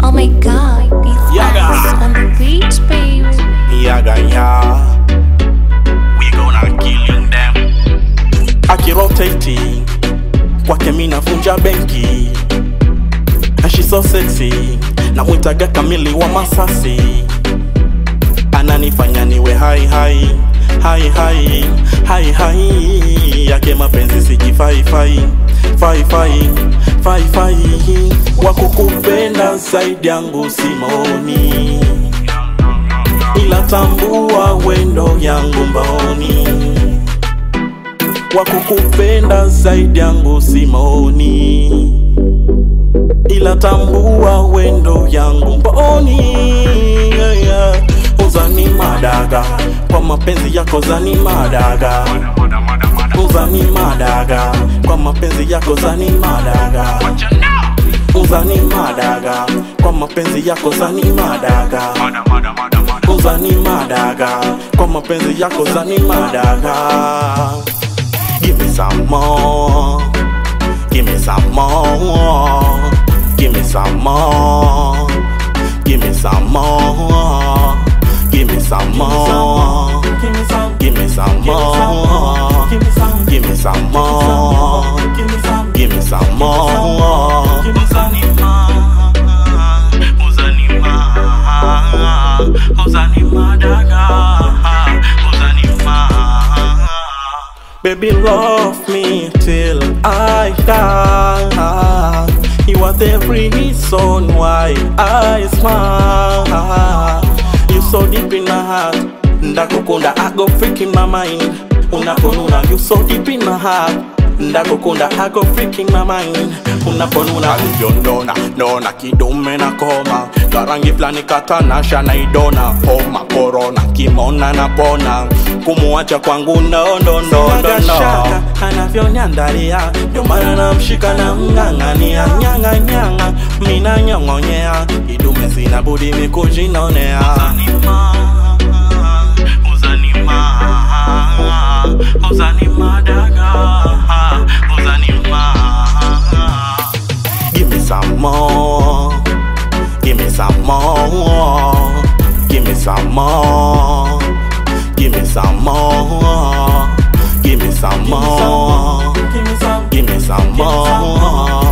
Oh my god, these guys on the beach, baby. Yaga, we gonna killing them. Akirotating, kwake mina funja benki. And she's so sexy, na mwitaga kamili wa Masasi. Ananifanya niwe high high, high high, high high. Yake mapenzi siji fai fai, fai fai, fai fai. Wakukupenda zaidi yangu simoni, ila tambua wendo yangu mboni. Wakukupenda zaidi yangu simoni, ila tambua wendo yangu mboni. Uzani madaga, kwa mapenzi yako zani madaga. Uzani madaga, kwa mapenzi yako zani madaga. Uzani madaga, kwa mapenzi yako zani madaga. Uzani madaga, kwa mapenzi yako zani madaga. Give me some more, give me some more, give me some more, give me some more, give me some more, give me some more, give me some more, give me some more, give me some more. Baby, love me till I die. You are the reason why I smile. You so deep in my heart, ndakukunda, I go freak in my mind. Unaponuna, you so deep in my heart, ndakukunda, I go freak in my mind. Unaponuna, aliyondona, nona kidume na koma. Karangi flani katanasha na idona. Homa corona, kimona na pona. Kumuacha kwangu no. Sinagashaka, anavyoniandalia. Ndio maana namshika na mng'ang'ania. Nyanga nyanga, mina nyongonyea. Kidume sina budi mikujinonea. Uzanima daga, uzanima. Give me some more, give me some more, give me some more, give me some more, give me some more, give me some more.